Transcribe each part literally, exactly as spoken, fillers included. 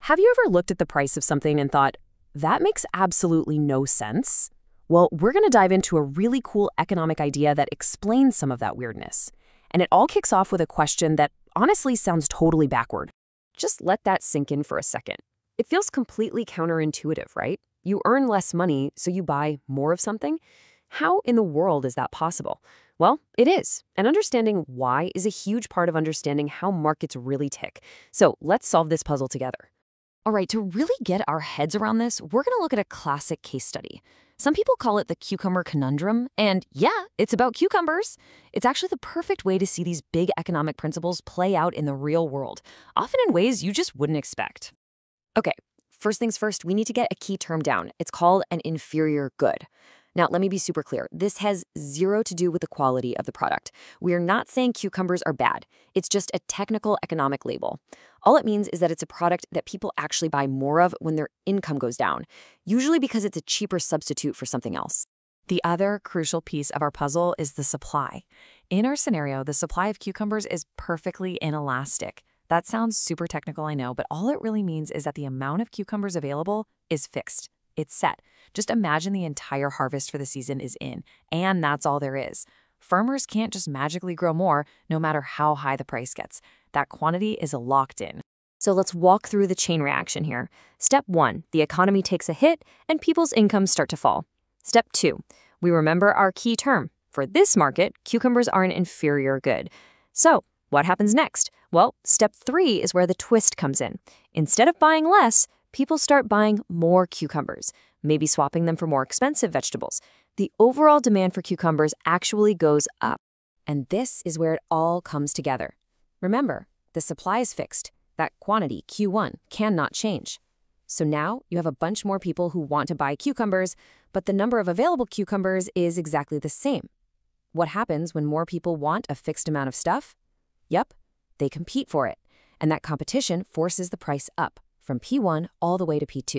Have you ever looked at the price of something and thought, that makes absolutely no sense? Well, we're going to dive into a really cool economic idea that explains some of that weirdness. And it all kicks off with a question that honestly sounds totally backward. Just let that sink in for a second. It feels completely counterintuitive, right? You earn less money, so you buy more of something? How in the world is that possible? Well, it is, and understanding why is a huge part of understanding how markets really tick. So let's solve this puzzle together. All right, to really get our heads around this, we're going to look at a classic case study. Some people call it the cucumber conundrum, and yeah, it's about cucumbers. It's actually the perfect way to see these big economic principles play out in the real world, often in ways you just wouldn't expect. Okay, first things first, we need to get a key term down. It's called an inferior good. Now, let me be super clear. This has zero to do with the quality of the product. We are not saying cucumbers are bad. It's just a technical economic label. All it means is that it's a product that people actually buy more of when their income goes down, usually because it's a cheaper substitute for something else. The other crucial piece of our puzzle is the supply. In our scenario, the supply of cucumbers is perfectly inelastic. That sounds super technical, I know, but all it really means is that the amount of cucumbers available is fixed. It's set. Just imagine the entire harvest for the season is in, and that's all there is. Farmers can't just magically grow more, no matter how high the price gets. That quantity is locked in. So let's walk through the chain reaction here. Step one, the economy takes a hit and people's incomes start to fall. Step two, we remember our key term. For this market, cucumbers are an inferior good. So what happens next? Well, step three is where the twist comes in. Instead of buying less, people start buying more cucumbers, maybe swapping them for more expensive vegetables. The overall demand for cucumbers actually goes up. And this is where it all comes together. Remember, the supply is fixed. That quantity, Q one, cannot change. So now you have a bunch more people who want to buy cucumbers, but the number of available cucumbers is exactly the same. What happens when more people want a fixed amount of stuff? Yep, they compete for it. And that competition forces the price up, from P one all the way to P two.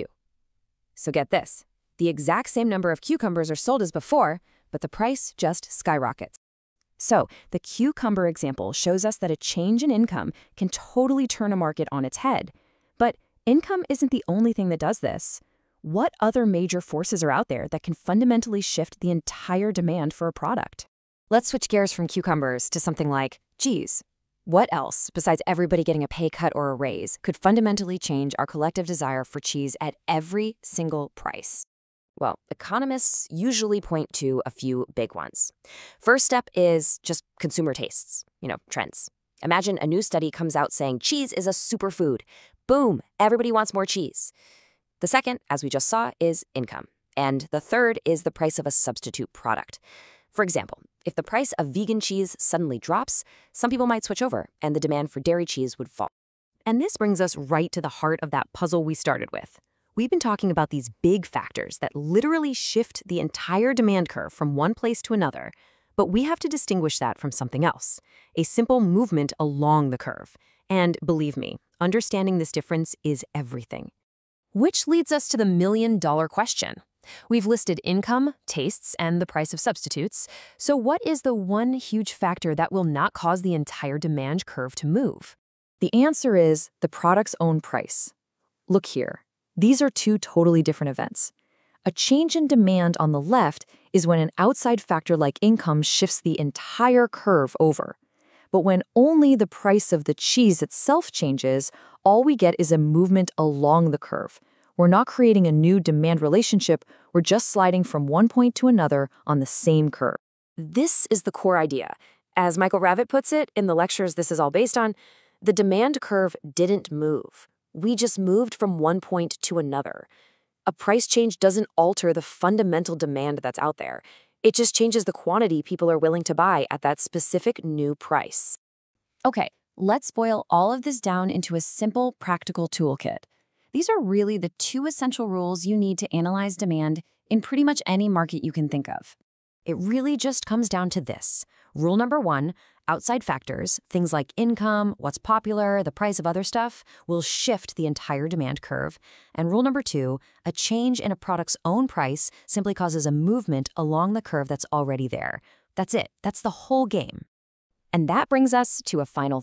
So get this, the exact same number of cucumbers are sold as before, but the price just skyrockets. So the cucumber example shows us that a change in income can totally turn a market on its head. But income isn't the only thing that does this. What other major forces are out there that can fundamentally shift the entire demand for a product? Let's switch gears from cucumbers to something like cheese. What else, besides everybody getting a pay cut or a raise, could fundamentally change our collective desire for cheese at every single price? Well, economists usually point to a few big ones. First step is just consumer tastes, you know, trends. Imagine a new study comes out saying cheese is a superfood. Boom, everybody wants more cheese. The second, as we just saw, is income. And the third is the price of a substitute product. For example, if the price of vegan cheese suddenly drops, some people might switch over, and the demand for dairy cheese would fall. And this brings us right to the heart of that puzzle we started with. We've been talking about these big factors that literally shift the entire demand curve from one place to another, but we have to distinguish that from something else, a simple movement along the curve. And believe me, understanding this difference is everything. Which leads us to the million-dollar question. We've listed income, tastes, and the price of substitutes. So what is the one huge factor that will not cause the entire demand curve to move? The answer is the product's own price. Look here. These are two totally different events. A change in demand on the left is when an outside factor like income shifts the entire curve over. But when only the price of the cheese itself changes, all we get is a movement along the curve. We're not creating a new demand relationship, we're just sliding from one point to another on the same curve. This is the core idea. As Michael Ravitt puts it in the lectures this is all based on, the demand curve didn't move. We just moved from one point to another. A price change doesn't alter the fundamental demand that's out there. It just changes the quantity people are willing to buy at that specific new price. Okay, let's boil all of this down into a simple, practical toolkit. These are really the two essential rules you need to analyze demand in pretty much any market you can think of. It really just comes down to this. Rule number one, outside factors, things like income, what's popular, the price of other stuff, will shift the entire demand curve. And rule number two, a change in a product's own price simply causes a movement along the curve that's already there. That's it. That's the whole game. And that brings us to a final thought.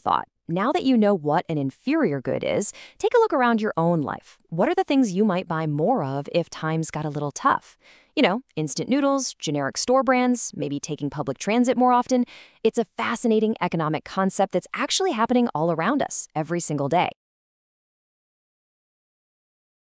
Now that you know what an inferior good is, take a look around your own life. What are the things you might buy more of if times got a little tough? You know, instant noodles, generic store brands, maybe taking public transit more often. It's a fascinating economic concept that's actually happening all around us every single day.